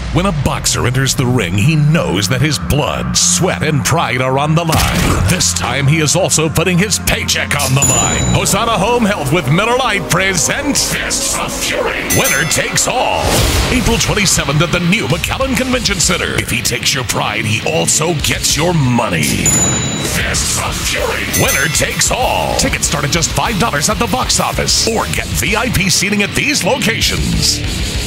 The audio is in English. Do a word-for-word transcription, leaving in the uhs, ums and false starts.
When a boxer enters the ring, he knows that his blood, sweat, and pride are on the line. This time, he is also putting his paycheck on the line. Hosanna Home Health with Miller Lite presents Fists of Fury. Winner takes all. April twenty-seventh at the new McAllen Convention Center. If he takes your pride, he also gets your money. Fists of Fury. Winner takes all. Tickets start at just five dollars at the box office. Or get V I P seating at these locations.